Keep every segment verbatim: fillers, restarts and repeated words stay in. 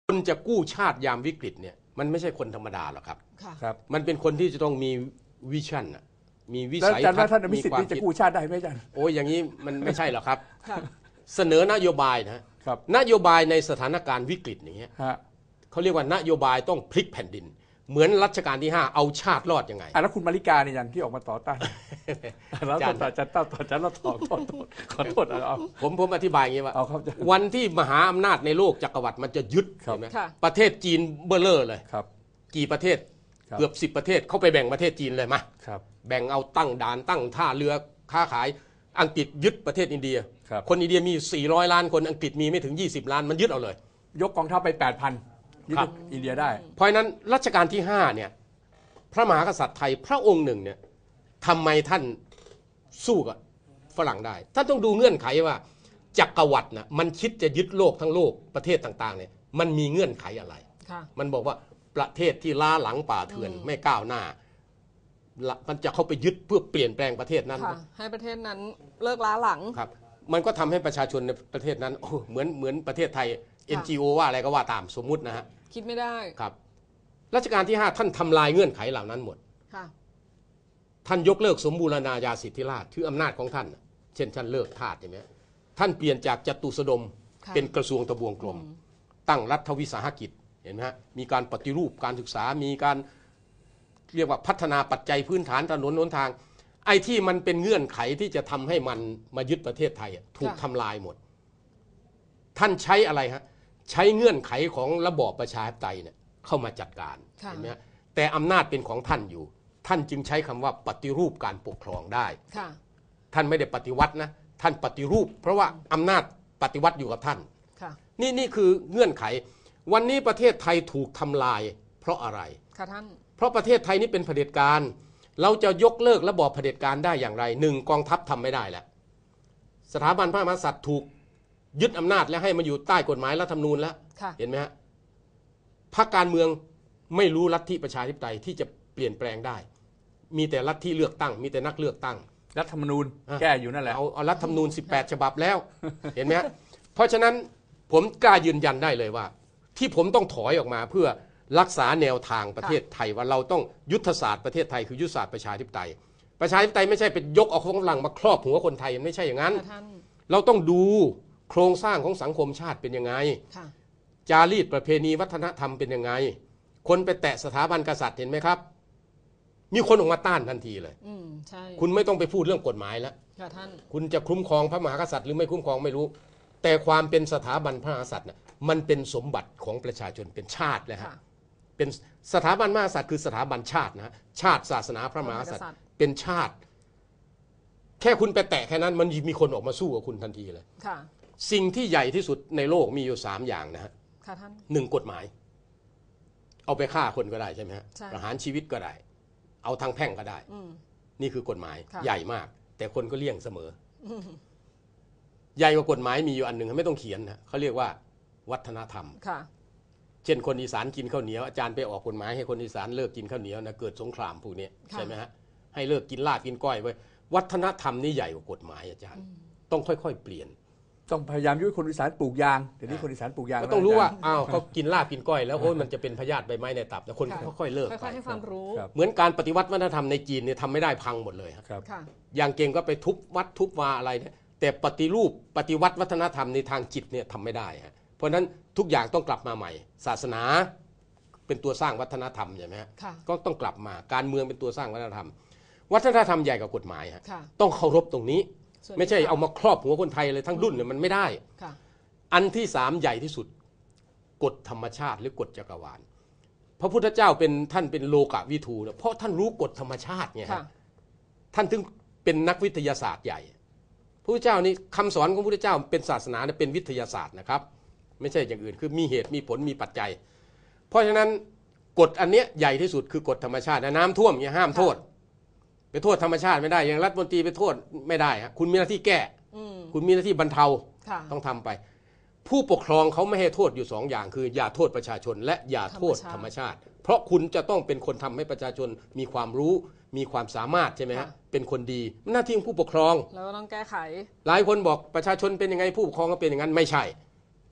คนจะกู้ชาติยามวิกฤตเนี่ยมันไม่ใช่คนธรรมดาหรอกครับครับมันเป็นคนที่จะต้องมีวิชั่นมีวิสัยทัศน์มีความคิดจะกู้ชาติได้ไหมอาจารย์โอ้ยอย่างนี้มันไม่ใช่หรอกครับเสนอนโยบายนะครับนโยบายในสถานการณ์วิกฤตอย่างเงี้ยเขาเรียกว่านโยบายต้องพลิกแผ่นดินเหมือนรัชกาลที่ห้าเอาชาติรอดยังไงแล้วคุณมาริกาเนี่ยอย่างที่ออกมาต่อต้านแล้วต่อจะต่อต่อจะเราถอดขอโทษขอโทษเอาผมผมอธิบายอย่างนี้ว่าวันที่มหาอำนาจในโลกจักรวรรดิมันจะยึดใช่ไหมประเทศจีนเบอร์เลอร์เลยกี่ประเทศเกือบสิบประเทศเข้าไปแบ่งประเทศจีนเลยมาแบ่งเอาตั้งด่านตั้งท่าเรือค้าขายอังกฤษยึดประเทศอินเดียคนอินเดียมีสี่ร้อยล้านคนอังกฤษมีไม่ถึงยี่สิบล้านมันยึดเอาเลยยกกองทัพไป แปดพัน ยึดอินเดียได้เพราะนั้นรัชกาลที่ห้าเนี่ยพระมหากษัตริย์ไทยพระองค์หนึ่งเนี่ยทำไมท่านสู้กับฝรั่งได้ท่านต้องดูเงื่อนไขว่าจักรวรรดินะมันคิดจะยึดโลกทั้งโลกประเทศต่างๆเนี่ยมันมีเงื่อนไขอะไรมันบอกว่าประเทศที่ล้าหลังป่าเถื่อนไม่ก้าวหน้ามันจะเข้าไปยึดเพื่อเปลี่ยนแปลงประเทศนั้นให้ประเทศนั้นเลิกล้าหลังครับมันก็ทำให้ประชาชนในประเทศนั้นเหมือนเหมือนประเทศไทย เอ็น จี โอ ว่าอะไรก็ว่าตามสมมุตินะฮะคิดไม่ได้ครับรัชกาลที่ห้าท่านทำลายเงื่อนไขเหล่านั้นหมดท่านยกเลิกสมบูรณาญาสิทธิราชย์ถืออำนาจของท่านเช่นท่านเลิกทาสใช่ไหมท่านเปลี่ยนจากจตุสดมเป็นกระทรวงทบวงกรมตั้งรัฐวิสาหกิจเห็นไหมฮะมีการปฏิรูปการศึกษามีการเรียกว่าพัฒนาปัจจัยพื้นฐานถนนหนทางไอ้ที่มันเป็นเงื่อนไขที่จะทำให้มันมายึดประเทศไทยถูกทำลายหมดท่านใช้อะไรฮะใช้เงื่อนไขของระบอบประชาธิปไตยเนี่ยเข้ามาจัดการเห็นไหมแต่อำนาจเป็นของท่านอยู่ท่านจึงใช้คำว่าปฏิรูปการปกครองได้ท่านไม่ได้ปฏิวัตินะท่านปฏิรูปเพราะว่าอำนาจปฏิวัติอยู่กับท่านนี่นี่คือเงื่อนไขวันนี้ประเทศไทยถูกทำลายเพราะอะไรค่ะท่านเพราะประเทศไทยนี่เป็นเผด็จการเราจะยกเลิกระบอบเผด็จการได้อย่างไรหนึ่งกองทัพทำไม่ได้แล้วสถาบันพระมหากษัตริย์ถูกยึดอำนาจและให้มาอยู่ใต้กฎหมายรัฐธรรมนูญแล้วเห็นไหมฮะพรรคการเมืองไม่รู้ลัทธิประชาธิปไตยที่จะเปลี่ยนแปลงได้มีแต่ลัทธิเลือกตั้งมีแต่นักเลือกตั้งรัฐธรรมนูญแก้อยู่นั่นแหละเอาเอารัฐธรรมนูญสิบแปดฉบับแล้วเห็นไหมฮะเพราะฉะนั้นผมกล้ายืนยันได้เลยว่าที่ผมต้องถอยออกมาเพื่อรักษาแนวทางประเทศไทยว่าเราต้องยุทธศาสตร์ประเทศไทยคือยุทธศาสตร์ประชาธิปไตยประชาธิปไตยไม่ใช่เป็นยกเอาของฝรั่งมาครอบหัวคนไทยไม่ใช่อย่างนั้นเราต้องดูโครงสร้างของสังคมชาติเป็นยังไงจารีตประเพณีวัฒนธรรมเป็นยังไงคนไปแตะสถาบันกษัตริย์เห็นไหมครับมีคนออกมาต้านทันทีเลยคุณไม่ต้องไปพูดเรื่องกฎหมายแล้วคุณจะคุ้มครองพระมหากษัตริย์หรือไม่คุ้มครองไม่รู้แต่ความเป็นสถาบันพระมหากษัตริย์น่ะมันเป็นสมบัติของประชาชนเป็นชาติเลยฮะเป็นสถาบันพระมหากษัตริย์คือสถาบันชาตินะชาติศาสนาพระมหากษัตริย์เป็นชาติแค่คุณไปแตะแค่นั้นมันมีคนออกมาสู้กับคุณทันทีเลยสิ่งที่ใหญ่ที่สุดในโลกมีอยู่สามอย่างนะฮะหนึ่งกฎหมายเอาไปฆ่าคนก็ได้ใช่ไหมฮะประหารชีวิตก็ได้เอาทางแพ่งก็ได้นี่คือกฎหมายใหญ่มากแต่คนก็เลี่ยงเสมอใหญ่กว่ากฎหมายมีอยู่อันหนึ่งไม่ต้องเขียนนะเขาเรียกว่าวัฒนธรรมเช่นคนอีสานกินข้าวเหนียวอาจารย์ไปออกกฎหมายให้คนอีสานเลิกกินข้าวเหนียวนะเกิดสงครามพวกนี้ใช่ไหมฮะให้เลิกกินลาบกินก้อยไว้วัฒนธรรมนี่ใหญ่กว่ากฎหมายอาจารย์ต้องค่อยๆเปลี่ยนต้องพยายามยุ่ยคนอีสานปลูกยางเดี๋ยวนี้คนอีสานปลูกยางก็ต้องรู้ว่าอ้าวเขากินลาบกินก้อยแล้วโอ้ยมันจะเป็นพยาธิใบไม้ในตับแล้วคนค่อยๆเลิกค่อยๆให้ความรู้เหมือนการปฏิวัติวัฒนธรรมในจีนเนี่ยทำไม่ได้พังหมดเลยครับอย่างเก่งก็ไปทุบวัดทุบวาอะไรเนี่ยแต่ปฏิรูปปฏิวัติวัฒนธรรมในทางจิตเนี่ยทำไม่ได้ฮะเพราะฉะนั้นทุกอย่างต้องกลับมาใหม่ศาสนาเป็นตัวสร้างวัฒนธรรมใช่ไหมฮะก็ต้องกลับมาการเมืองเป็นตัวสร้างวัฒนธรรมวัฒนธรรมใหญ่กว่ากฎหมายฮะต้องเคารพตรงนี้ไม่ใช่เอามาครอบหัวคนไทยเลยทั้งรุ่นเนี่ยมันไม่ได้อันที่สามใหญ่ที่สุดกฎธรรมชาติหรือกฎจักรวาลพระพุทธเจ้าเป็นท่านเป็นโลกวิทูนะเพราะท่านรู้กฎธรรมชาติไงฮะท่านถึงเป็นนักวิทยาศาสตร์ใหญ่พระพุทธเจ้านี่คำสอนของพระพุทธเจ้าเป็นศาสนาเป็นวิทยาศาสตร์นะครับไม่ใช่อย่างอื่นคือมีเหตุมีผลมีปัจจัยเพราะฉะนั้นกฎอันเนี้ยใหญ่ที่สุดคือกฎธรรมชาติน้ำท่วมเนี่ยห้ามโทษไปโทษธรรมชาติไม่ได้อย่างรัฐมนตรีไปโทษไม่ได้ครับคุณมีหน้าที่แก้คุณมีหน้าที่บรรเทาต้องทำไปผู้ปกครองเขาไม่ให้โทษอยู่สองอย่างคืออย่าโทษประชาชนและอย่าโทษธรรมชาติเพราะคุณจะต้องเป็นคนทำให้ประชาชนมีความรู้มีความสามารถใช่ไหมฮะเป็นคนดีหน้าที่ของผู้ปกครองแล้วก็ต้องแก้ไขหลายคนบอกประชาชนเป็นยังไงผู้ปกครองก็เป็นอย่างนั้นไม่ใช่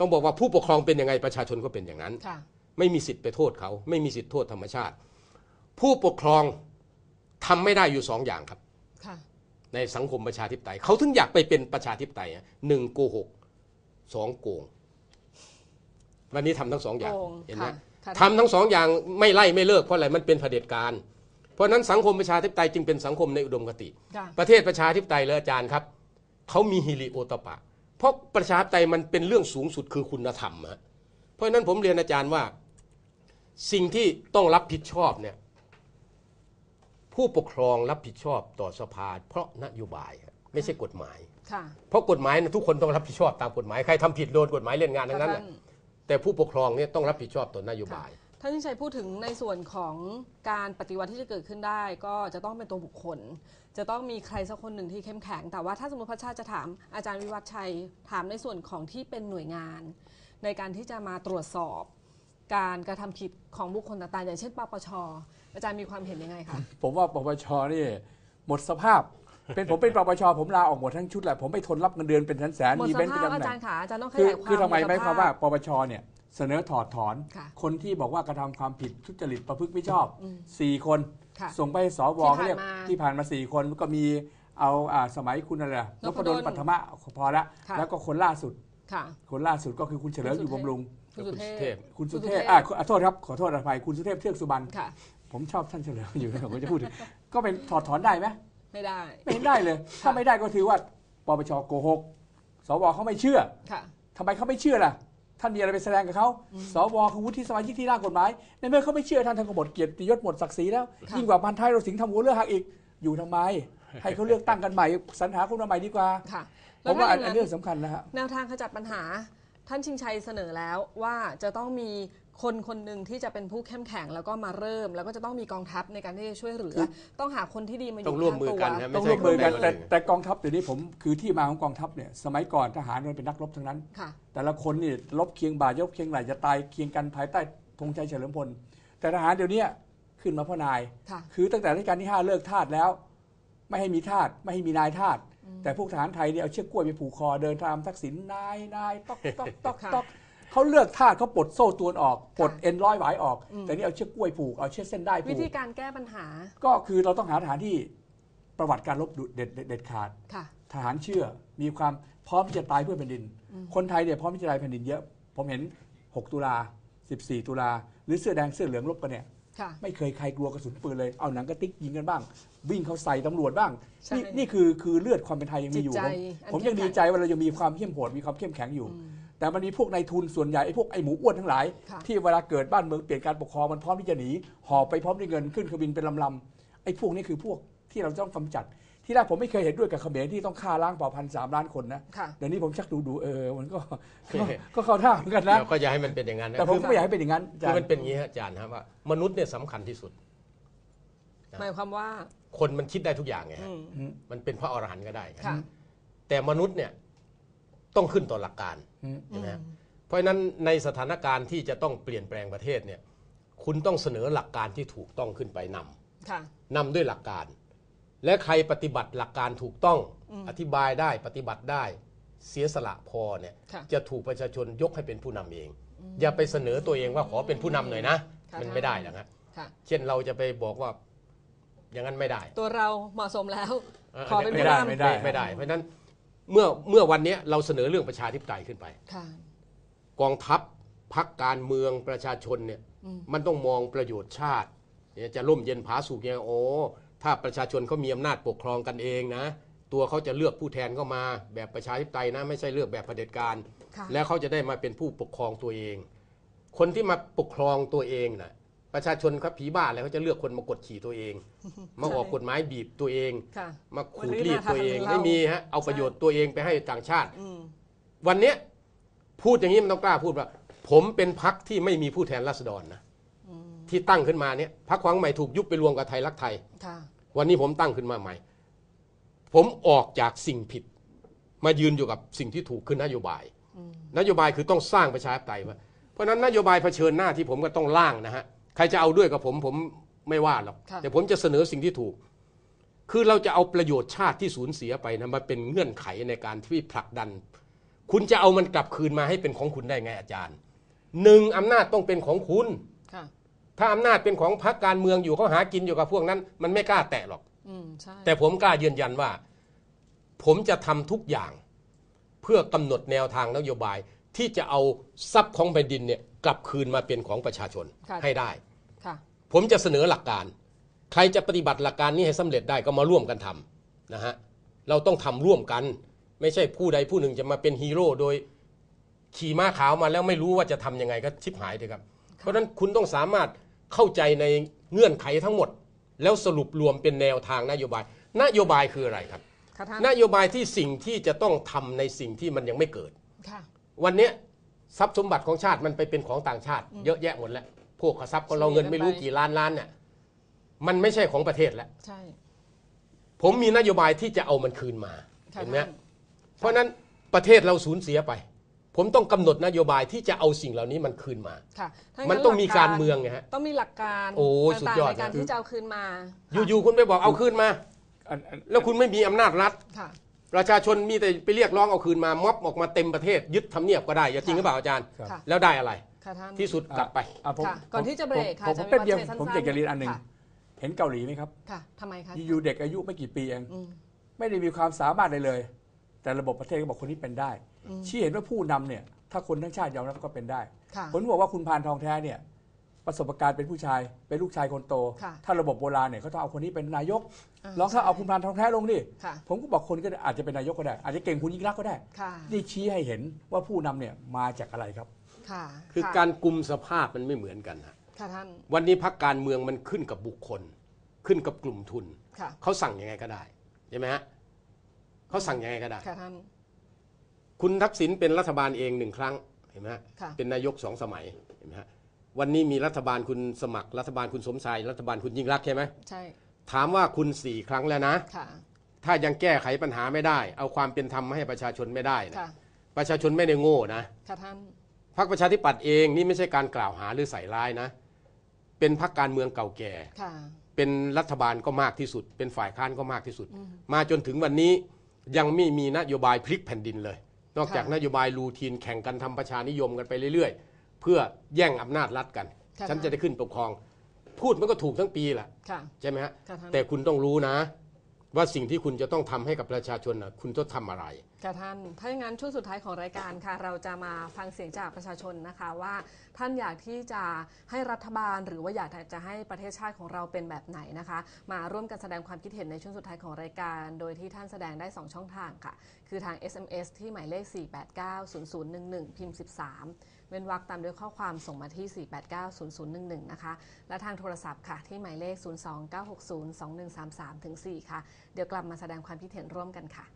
ต้องบอกว่าผู้ปกครองเป็นยังไงประชาชนก็เป็นอย่างนั้นค่ะไม่มีสิทธิ์ไปโทษเขาไม่มีสิทธิ์โทษธรรมชาติ ผู้ปกครองทำไม่ได้อยู่สองอย่างครับค่ะในสังคมประชาธิปไตยเขาถึงอยากไปเป็นประชาธิปไตยอะหนึ่งโกหกสองโกงวันนี้ทำทั้งสองอย่างโกงเห็นไหมค่ะค่ะทำทั้งสองอย่างไม่ไล่ไม่เลิกเพราะอะไรมันเป็นเผด็จการเพราะฉะนั้นสังคมประชาธิปไตยจึงเป็นสังคมในอุดมคติค่ะประเทศประชาธิปไตยเลยอาจารย์ครับเขามีฮิริโอตปะ เพราะประชาธิปไตยมันเป็นเรื่องสูงสุดคือคุณธรรมฮะเพราะฉะนั้นผมเรียนอาจารย์ว่าสิ่งที่ต้องรับผิดชอบเนี่ยผู้ปกครองรับผิดชอบต่อสภาเพราะนโยบายไม่ใช่กฎหมายค่ะเพราะกฎหมายนะทุกคนต้องรับผิดชอบตามกฎหมายใครทำผิดโดนกฎหมายเล่นงานทั้งนั้นแหละแต่ผู้ปกครองเนี่ยต้องรับผิดชอบต่อนโยบายท่านชิงชัยพูดถึงในส่วนของการปฏิวัติที่จะเกิดขึ้นได้ ก็จะต้องเป็นตัวบุคคล จะต้องมีใครสักคนหนึ่งที่เข้มแข็งแต่ว่าถ้าสมมติพระชาติจะถามอาจารย์วิวัฒน์ชัยถามในส่วนของที่เป็นหน่วยงาน ในการที่จะมาตรวจสอบ การกระทำผิดของบุคคลต่างๆอย่างเช่นปปชอาจารย์มีความเห็นยังไงคะผมว่าปปชนี่หมดสภาพ เป็นผมเป็นปปชผมลาออกหมดทั้งชุดแหละผมไม่ทนรับเงินเดือนเป็นแสนหมดๆมีสเบนซ์ภาเป็นพตำอาแหน่จาง รย์ขาอาจารย์ต้องขคือยายความคือทำไมหดสหมายความภว่าปปชเนี่ยเสนอถอดถอนค่ะคนที่บอกว่ากระทำความผิดทุจริตประพฤติไม่ชอบอืมสี่คนค่ะส่งไปสวที่ผ่านเขาเรียกมาที่ผ่านมาสี่คนก็มีเอาอ่าสมัยคุณอะไรอะนนพพดดลลปัทมะพอละค่ะแล้วก็คนล่าสุดค่ะคนล่าสุดก็คือคุณเฉลิมอยู่บำรุงคุณสุเทเทพพคุณสุคุณสุเทเทพพอ่าขอโทษครับขอโทษอภัยคุณสุเทพเทือกสุบรรณค่ะผมชอบท่านเฉลิมอยู่นะผมจะพูดถึงก็เป็นถอดถอนได้ไหมไม่ได้ไม่เห็นได้เลย ถ้าไม่ได้ก็ถือว่าปปชโกหกสวเขาไม่เชื่อค่ะทำไมเขาไม่เชื่อล่ะท่านมีอะไรไปแสดงกับเขาสวคือวุฒิสมาชิกที่ร่างกฎหมายในเมื่อเขาไม่เชื่อท่านท่านก็หมดเกียรติยศหมดศักดิ์ศรีแล้วค่ะยิ่งกว่าพันท้ายเราสิงห์ทำหัวเรือหักอีกอยู่ทำไม ให้เขาเลือกตั้งกันใหม่สรรหาคนมาใหม่ดีกว่าค่ะผแล้วมว่าถ้าอันย่อันเรื่องสำคัญนะฮะแนวทางขจัดปัญหา ท่านชิงชัยเสนอแล้วว่าจะต้องมีคนคนหนึ่งที่จะเป็นผู้เข้มแข็งแล้วก็มาเริ่ม แล้วก็จะต้องมีกองทัพในการที่จะช่วยเหลือ ต้องหาคนที่ดีมาอยู่ต้องร่วมมือกันข้างนะตัวต้องร่วมมือกันไม่ใช่แต่คนเดียวแต่กองทัพเดี๋ยวนี้ผมคือที่มาของกองทัพเนี่ยสมัยก่อนทหารมันเป็นนักรบทั้งนั้นค่ะแต่ละคนนี่ลบเคียงบ่ายกเคียงไหลจะตายเคียงกันภายใต้ธงชัยเฉลิมพลแต่ทหารเดี๋ยวนี้ขึ้นมาพ่อนายค่ะคือตั้งแต่รัชกาลที่ห้าเลิกทาสแล้ว ไม่ให้มีทาสไม่ให้มีนายทาสแต่พวกทหารไทยเนี่ยเอาเชือกกล้วยไปผูกคอเดินตามทักษิณนายนายต๊อกต๊อกต๊อกค่ะต๊อกเขาเลือกทาสเขาปลดโซ่ตรวนออกปลดค่ะเอ็นร้อยหวายออกอืมแต่นี่เอาเชือกกล้วยผูกเอาเชือกเส้นได้ผูวิกธีการแก้ปัญหาก็คือเราต้องหาทหารที่ประวัติการรบดุเด็ดเด็ดเด็ดขาดค่ะทหารเชื่อมีความพร้อมที่จะตายเพื่อแผ่นดิน คนไทยเนี่ยพร้อมที่จะตายแผ่นดินเยอะ ผมเห็น หก ตุลา สิบสี่ ตุลา หรือเสื้อแดงเสื้อเหลืองรบกันเนี่ยค่ะไม่เคยใครกลัวกระสุนปืนเลย เอาหนังกระติกยิงกันบ้าง วิ่งเขาใส่ตำรวจบ้างใช่นี่นี่คือคือเลือดความเป็นไทยยังมีอยู่จิตใจผมอันผมยังเข้มแข็งดีใจว่าเรายังมีความเข้มโหดมีความเข้มแข็งอยู่ แต่มันมีพวกนายทุนส่วนใหญ่ไอ้พวกไอ้หมูอ้วนทั้งหลายค่ะที่เวลาเกิดบ้านเมืองเปลี่ยนการปกครองมันพร้อมที่จะหนีหอบไปพร้อมด้วยเงินขึ้นเครื่องบินเป็นลำๆไอ้พวกนี้คือพวกที่เราต้องกำจัด ที่แรกผมไม่เคยเห็นด้วยกับเขมรที่ต้องฆ่าล้างเผ่าพันธุ์สามล้านคนนะค่ะเดี๋ยวนี้ผมชักดูดูเออมันก็ก็ก็เข้าท่าเหมือนกันนะเราก็อย่าให้มันเป็นอย่างนั้นนะแต่ผมคือก็ไม่อยากให้เป็นอย่างนั้นอาคืจารอมันย์เป็นอย่างนี้ฮะอาจารย์ครับว่ามนุษย์เนี่ยสำคัญที่สุดหมายความว่าคนมันคิดได้ทุกอย่างไงอืฮะมมันเป็นพระอรหันต์ก็ได้ครับค่ะแต่มนุษย์เนี่ยต้องขึ้นต่อหลักการอืมใช่ไหมฮะเพราะฉะนั้นในสถานการณ์ที่จะต้องเปลี่ยนแปลงประเทศเนี่ยคุณต้องเสนอหลักการที่ถูกต้องขึ้นไปนำค่ะนำด้วยหลักการ และใครปฏิบัติหลักการถูกต้องอืมอธิบายได้ปฏิบัติได้เสียสละพอเนี่ยค่ะจะถูกประชาชนยกให้เป็นผู้นำเอง อย่าไปเสนอตัวเองว่าขอเป็นผู้นำหน่อยนะค่ะมันไม่ได้นะฮะค่ะเช่นเราจะไปบอกว่าอย่างนั้นไม่ได้ตัวเราเหมาะสมแล้วเออขอเป็นไม่ผู้ได้นำไม่ได้ไม่ได้ เพราะฉะนั้นเมื่อเมื่อวันนี้เราเสนอเรื่องประชาธิปไตยขึ้นไปค่ะกองทัพพรรคการเมืองประชาชนเนี่ยอืมมันต้องมองประโยชน์ชาติเนี่ยจะร่มเย็นผาสุกยังไงโอ้ถ้าประชาชนเขามีอำนาจปกครองกันเองนะ ตัวเขาจะเลือกผู้แทนเข้ามาแบบประชาธิปไตยนะ ไม่ใช่เลือกแบบเผด็จการค่ะแล้วเขาจะได้มาเป็นผู้ปกครองตัวเอง คนที่มาปกครองตัวเองน่ะประชาชนครับผีบ้าอะไรเขาจะเลือกคนมากดขี่ตัวเอง มาออกกฎหมายบีบตัวเองค่ะมาขูดรีดตัวเองวันนี้มาทางเราไม่มีฮะเอาประโยชน์ตัวเองไปให้ต่างชาติอืมวันเนี้ยพูดอย่างนี้มันต้องกล้าพูดว่า ผมเป็นพรรคที่ไม่มีผู้แทนราษฎรนะที่ตั้งขึ้นมาเนี่ยพรรคขวางใหม่ถูกยุบไปรวมกับไทยรักไทยค่ะวันนี้ผมตั้งขึ้นมาใหม่ ผมออกจากสิ่งผิด มายืนอยู่กับสิ่งที่ถูกคือนโยบาย นโยบายคือต้องสร้างประชาธิปไตยมาเพราะฉะนั้นนโยบายเผชิญหน้าที่ผมก็ต้องร่างนะฮะใครจะเอาด้วยกับผมผมไม่ว่าหรอกค่ะแต่ผมจะเสนอสิ่งที่ถูก คือเราจะเอาประโยชน์ชาติที่สูญเสียไปนะมาเป็นเงื่อนไขในการที่ผลักดันคุณจะเอามันกลับคืนมาให้เป็นของคุณได้ไงอาจารย์หนึ่งอำนาจต้องเป็นของคุณถ้าอำนาจเป็นของพรรคการเมืองอยู่เขาหากินอยู่กับพวกนั้นมันไม่กล้าแตะหรอกแต่ผมกล้ายืนยันว่าผมจะทำทุกอย่างเพื่อกำหนดแนวทางนโยบายที่จะเอาทรัพย์ของแผ่นดินเนี่ยกลับคืนมาเป็นของประชาชนให้ได้ผมจะเสนอหลักการใครจะปฏิบัติหลักการนี้ให้สำเร็จได้ก็มาร่วมกันทำนะฮะเราต้องทำร่วมกันไม่ใช่ผู้ใดผู้หนึ่งจะมาเป็นฮีโร่โดยขี่ม้าขาวมาแล้วไม่รู้ว่าจะทำยังไงก็ชิบหายเลยครับเพราะฉะนั้นคุณต้องสามารถเข้าใจในเงื่อนไขทั้งหมดแล้วสรุปรวมเป็นแนวทางนโยบายนโยบายคืออะไรครับนโยบายที่สิ่งที่จะต้องทำในสิ่งที่มันยังไม่เกิดวันนี้ทรัพย์สมบัติของชาติมันไปเป็นของต่างชาติเยอะแยะหมดแล้วพวกทรัพย์ของเราเงินไม่รู้กี่ล้านล้านเนี่ยมันไม่ใช่ของประเทศแล้วผมมีนโยบายที่จะเอามันคืนมาเห็นไหมเพราะนั้นประเทศเราสูญเสียไปผมต้องกำหนดนโยบายที่จะเอาสิ่งเหล่านี้มันคืนมามันต้องมีการเมืองไงฮะต้องมีหลักการโอ้สุดยอดในการที่จะเอาคืนมาอยู่ๆคุณไปบอกเอาคืนมาแล้วคุณไม่มีอำนาจรัฐประชาชนมีแต่ไปเรียกร้องเอาคืนมาม็อบออกมาเต็มประเทศยึดทำเนียบก็ได้อย่าจริงหรือเปล่าอาจารย์แล้วได้อะไรที่สุดกลับไปก่อนที่จะเบรกค่ะผมเป็นเดียวผมอยากจะเรียนอันหนึ่งเห็นเกาหลีไหมครับค่ะทำไมคะอยู่เด็กอายุไม่กี่ปีเองไม่ได้มีความสามารถเลยเลยแต่ระบบประเทศก็บอกคนนี้เป็นได้ชี้เห็นว่าผู้นำเนี่ยถ้าคนทั้งชาติยอมรับก็เป็นได้ผมบอกว่าคุณพานทองแท้เนี่ยประสบการณ์เป็นผู้ชายเป็นลูกชายคนโตถ้าระบบโบราณเนี่ยเขาต้องเอาคนนี้เป็นนายกลองถ้าเอาคุณพานทองแท้ลงดิผมก็บอกคนก็อาจจะเป็นนายกก็ได้อาจจะเก่งคุณยิ่งรักก็ได้นี่ชี้ให้เห็นว่าผู้นำเนี่ยมาจากอะไรครับคือการกุมสภาพมันไม่เหมือนกันนะวันนี้พรรคการเมืองมันขึ้นกับบุคคลขึ้นกับกลุ่มทุนเขาสั่งยังไงก็ได้ใช่ไหมฮะเขาสั่งยังไงก็ได้คุณทักษิณเป็นรัฐบาลเองหนึ่งครั้งเห็นไหมฮะเป็นนายกสองสมัยเห็นไหมฮะวันนี้มีรัฐบาลคุณสมัครรัฐบาลคุณสมชายรัฐบาลคุณยิ่งรักใช่ไหมใช่ถามว่าคุณสี่ครั้งแล้วนะถ้ายังแก้ไขปัญหาไม่ได้เอาความเป็นธรรมมาให้ประชาชนไม่ได้นะประชาชนไม่ได้โง่นะพรรคประชาธิปัตย์เองนี่ไม่ใช่การกล่าวหาหรือใส่ร้ายนะเป็นพรรคการเมืองเก่าแก่เป็นรัฐบาลก็มากที่สุดเป็นฝ่ายค้านก็มากที่สุดมาจนถึงวันนี้ยังไม่มีนโยบายพลิกแผ่นดินเลยนอกจากนโยบายรูทีนแข่งกันทำประชานิยมกันไปเรื่อยๆเพื่อแย่งอำนาจรัฐกันฉันจะได้ขึ้นปกครองพูดมันก็ถูกทั้งปีแหละใช่ไหมฮะแต่คุณต้องรู้นะว่าสิ่งที่คุณจะต้องทำให้กับประชาชนนะคุณต้องทำอะไรค่ะท่านถ้าอย่างนั้นช่วงสุดท้ายของรายการค่ะเราจะมาฟังเสียงจากประชาชนนะคะว่าท่านอยากที่จะให้รัฐบาลหรือว่าอยากจะให้ประเทศชาติของเราเป็นแบบไหนนะคะมาร่วมกันแสดงความคิดเห็นในช่วงสุดท้ายของรายการโดยที่ท่านแสดงได้สองช่องทางค่ะคือทาง เอส เอ็ม เอส ที่หมายเลขสี่ แปด เก้า ศูนย์ ศูนย์ หนึ่ง หนึ่ง พิมพ์สิบสามเว้นวรรคตามด้วยข้อความส่งมาที่ สี่ แปด เก้า ศูนย์ ศูนย์ หนึ่ง หนึ่ง นะคะและทางโทรศัพท์ค่ะที่หมายเลข ศูนย์ สอง เก้า หก ศูนย์ สอง หนึ่ง สาม สาม ถึง สี่ ค่ะเดี๋ยวกลับมาแสดงความคิดเห็นร่วมกันค่ะ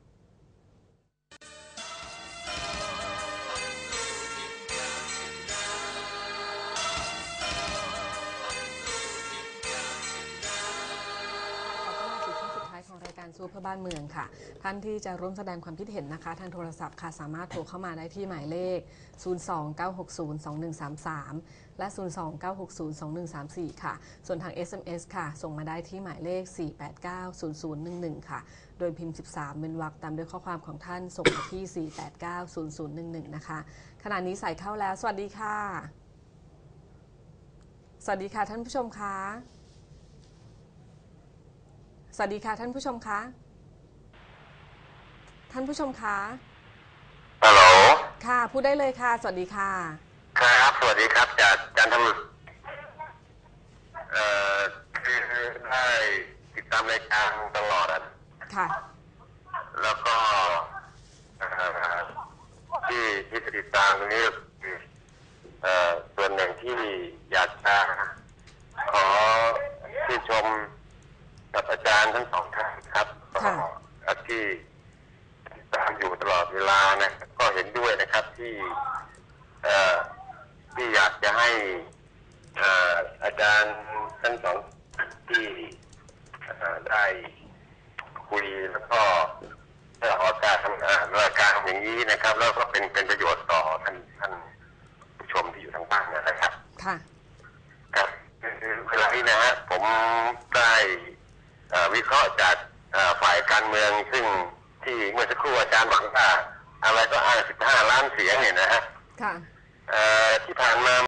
สู้เพื่อบ้านเมืองค่ะท่านที่จะร่วมแสดงความคิดเห็นนะคะทางโทรศัพท์ค่ะสามารถโทรเข้ามาได้ที่หมายเลข ศูนย์ สอง เก้า หก ศูนย์ สอง หนึ่ง สาม สาม และ ศูนย์ สอง เก้า หก ศูนย์ สอง หนึ่ง สาม สี่ ค่ะส่วนทาง เอส เอ็ม เอส ค่ะส่งมาได้ที่หมายเลข สี่ แปด เก้า ศูนย์ ศูนย์ หนึ่ง หนึ่ง ค่ะโดยพิมพ์สิบสามเป็นวรรคตามด้วยข้อความของท่านส่งมาที่ สี่ แปด เก้า ศูนย์ ศูนย์ หนึ่ง หนึ่ง นะคะขณะนี้สายเข้าแล้วสวัสดีค่ะสวัสดีค่ะท่านผู้ชมคะสวัสดีค่ะท่านผู้ชมคะท่านผู้ชมคะฮัลโหลค่ะพูดได้เลยค่ะสวัสดีค่ะครับสวัสดีครับจากจันทบุรีเอ่อคือได้ติดตามรายการตลอดอ่ะค่ะแล้วก็ที่ที่ติดตามตรงนี้เอ่อส่วนหนึ่งที่อยากจะขอที่ชมกับอาจารย์ทั้งสองท่านครับที่ตามอยู่ตลอดเวลานะก็เห็นด้วยนะครับที่ที่อยากจะให้อาจารย์ทั้งสองที่ได้คุยแล้วก็ออกการทำรายการอย่างนี้นะครับแล้วก็เป็นเป็นประโยชน์ต่อท่านท่านผู้ชมที่อยู่ทางบ้านนะครับค่ะครับเวลานี้นะฮะผมได้วิเคราะห์จากฝ่ายการเมืองซึ่งที่เมื่อสักครู่อาจารย์หวังว่าอะไรก็อ้างสิบห้าล้านเสียงเนี่ยนะฮะค่ะเอ่อที่ผ่านมา